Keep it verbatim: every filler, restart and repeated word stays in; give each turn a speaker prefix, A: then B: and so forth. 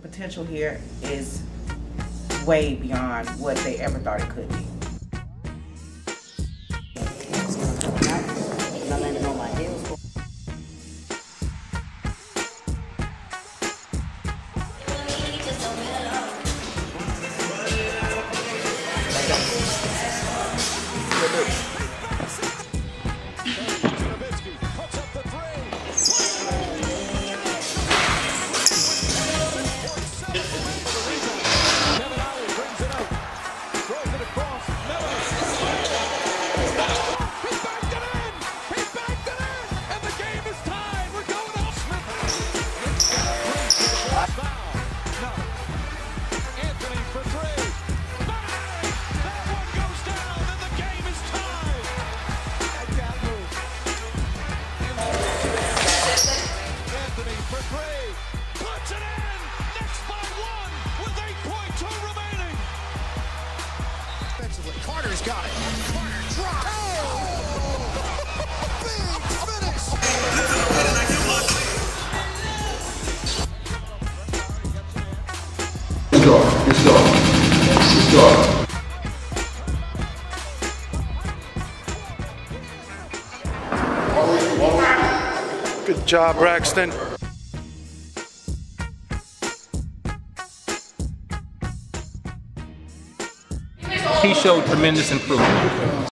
A: potential here is way beyond what they ever thought it could be.
B: Carter's got it. Carter drops. Oh! Big finish.
C: Good job. Good job. Good job.
D: Good job, Braxton.
E: He showed tremendous improvement.